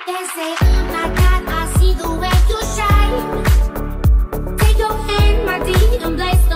They say, oh my God, I see the way you shine. Take your hand, my dear, and bless